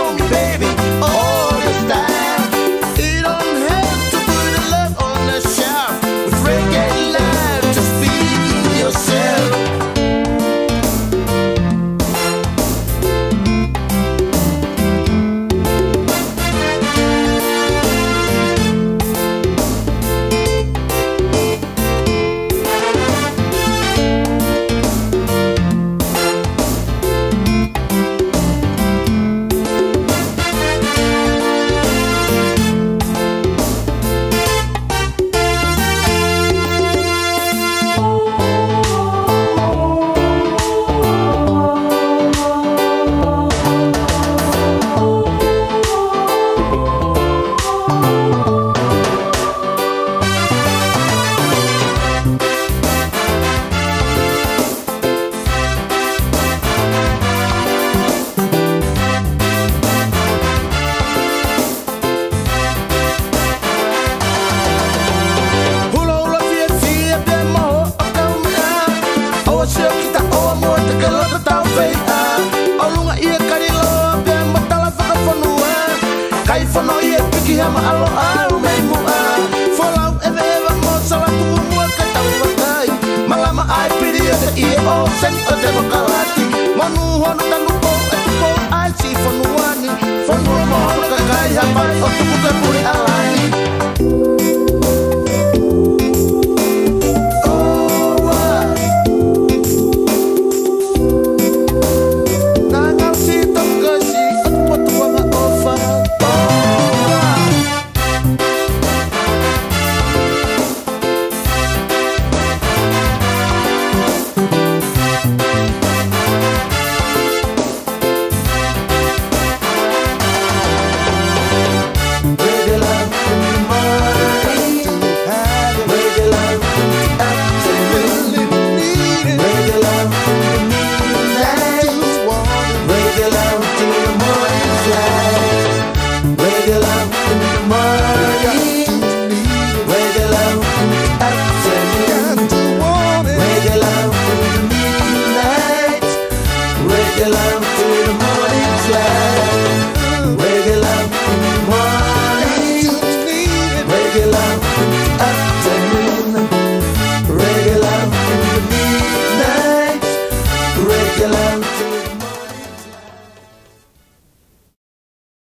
hold me, baby, all this time. You don't have to put the love on the shelf. With reggae life, just be yourself. Fono ye piki hama alo aru mei mua. Folau eve eva mo salah tuku mua katau wakai. Malama ai piri ose ie o sen o dewa kalati. Manu hono tanu